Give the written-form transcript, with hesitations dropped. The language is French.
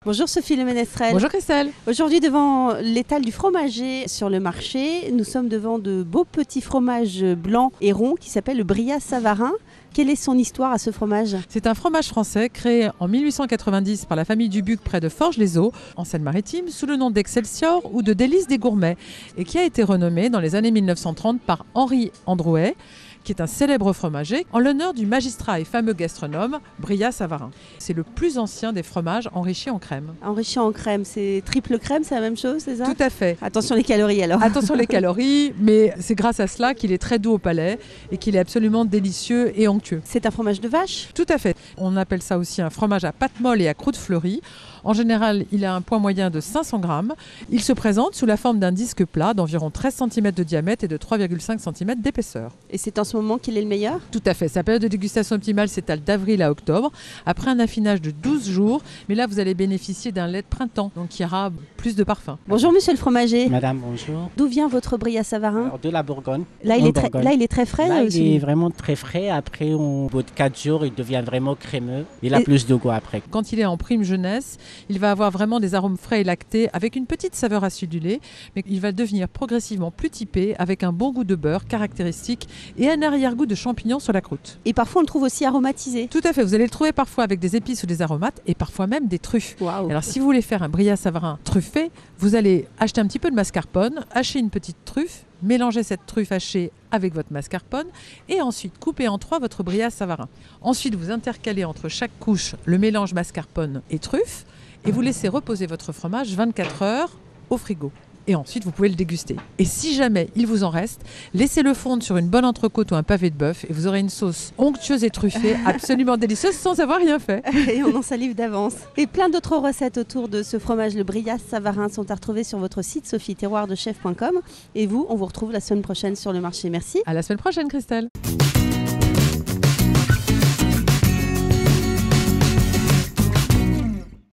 Bonjour Sophie Le Ménestrel. Bonjour Christelle. Aujourd'hui devant l'étal du fromager sur le marché, nous sommes devant de beaux petits fromages blancs et ronds qui s'appellent le Brillat Savarin. Quelle est son histoire à ce fromage? C'est un fromage français créé en 1890 par la famille Dubuc près de Forges-les-Eaux, en Seine-Maritime, sous le nom d'Excelsior ou de Délices des Gourmets, et qui a été renommé dans les années 1930 par Henri Androuet, qui est un célèbre fromager, en l'honneur du magistrat et fameux gastronome Brillat Savarin. C'est le plus ancien des fromages enrichis en crème. Enrichi en crème, c'est triple crème, c'est la même chose, c'est ça? Tout à fait. Attention les calories alors. Attention les calories, mais c'est grâce à cela qu'il est très doux au palais et qu'il est absolument délicieux et onctueux. C'est un fromage de vache? Tout à fait. On appelle ça aussi un fromage à pâte molle et à croûte fleurie. En général, il a un poids moyen de 500 grammes. Il se présente sous la forme d'un disque plat d'environ 13 cm de diamètre et de 3,5 cm d'épaisseur. Et c'est en ce moment qu'il est le meilleur? Tout à fait. Sa période de dégustation optimale s'étale d'avril à octobre, après un affinage de 12 jours. Mais là, vous allez bénéficier d'un lait de printemps, donc qui aura plus de parfum. Bonjour monsieur le fromager. Madame, bonjour. D'où vient votre Brillat Savarin? Alors, de la Bourgogne. Là, il est très frais. Là, il aussi. est vraiment très frais. Après, au bout de 4 jours, il devient vraiment crémeux. Il a plus de goût après. Quand il est en prime jeunesse, il va avoir vraiment des arômes frais et lactés avec une petite saveur acidulée, mais il va devenir progressivement plus typé avec un bon goût de beurre caractéristique et un arrière-goût de champignons sur la croûte. Et parfois on le trouve aussi aromatisé. Tout à fait, vous allez le trouver parfois avec des épices ou des aromates et parfois même des truffes. Waouh. Alors si vous voulez faire un Brillat Savarin truffé, vous allez acheter un petit peu de mascarpone, hacher une petite truffe, mélanger cette truffe hachée avec votre mascarpone et ensuite couper en 3 votre Brillat Savarin. Ensuite, vous intercalez entre chaque couche le mélange mascarpone et truffe et vous laissez reposer votre fromage 24 heures au frigo. Et ensuite, vous pouvez le déguster. Et si jamais il vous en reste, laissez-le fondre sur une bonne entrecôte ou un pavé de bœuf et vous aurez une sauce onctueuse et truffée, absolument délicieuse sans avoir rien fait. Et on en salive d'avance. Et plein d'autres recettes autour de ce fromage, le Brillat Savarin, sont à retrouver sur votre site sophieterroirdechef.com. Et vous, on vous retrouve la semaine prochaine sur le marché. Merci. À la semaine prochaine, Christelle.